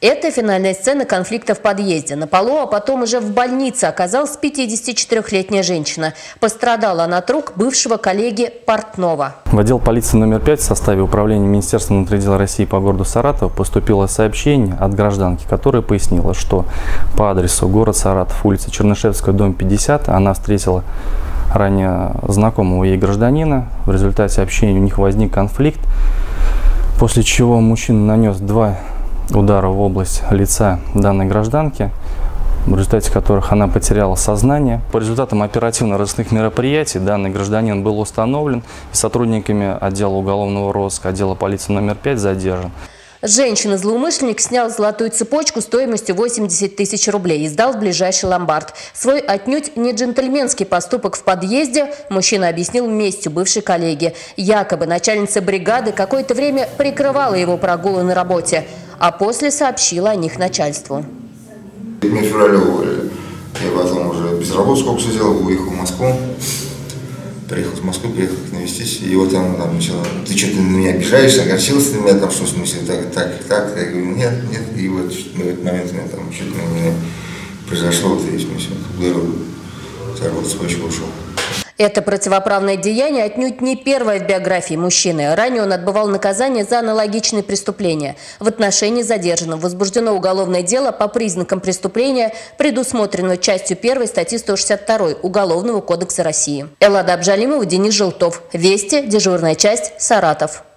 Это финальная сцена конфликта в подъезде. На полу, а потом уже в больнице оказалась 54-летняя женщина. Пострадала она от рук бывшего коллеги портного. В отдел полиции номер 5 в составе управления Министерства внутренних дел России по городу Саратов поступило сообщение от гражданки, которая пояснила, что по адресу город Саратов, улица Чернышевская, дом 50, она встретила ранее знакомого ей гражданина. В результате общения у них возник конфликт, после чего мужчина нанес 2 удара в область лица данной гражданки, в результате которых она потеряла сознание. По результатам оперативно-розыскных мероприятий данный гражданин был установлен и сотрудниками отдела уголовного розыска, отдела полиции номер 5 задержан. Женщина-злоумышленник снял золотую цепочку стоимостью 80 тысяч рублей и сдал в ближайший ломбард. Свой отнюдь не джентльменский поступок в подъезде мужчина объяснил местью бывшей коллеги. Якобы начальница бригады какое-то время прикрывала его прогулы на работе, а после сообщила о них начальству. Меня в феврале уволили. Я потом уже без работы сколько сидел, уехал в Москву. Приехал в Москву, приехал навестить, и вот он там начал: ты что, ты на меня обижаешься, огорчился на меня, там что, в смысле, так, я говорю, нет, и вот в этот момент у меня там что-то на меня произошло, вот весь смысл, сорвал цепочку, ушел. Это противоправное деяние отнюдь не первое в биографии мужчины. Ранее он отбывал наказание за аналогичные преступления. В отношении задержанного возбуждено уголовное дело по признакам преступления, предусмотренного частью 1 статьи 162 Уголовного кодекса России. Эллада Абжалимова, Денис Желтов. Вести. Дежурная часть. Саратов.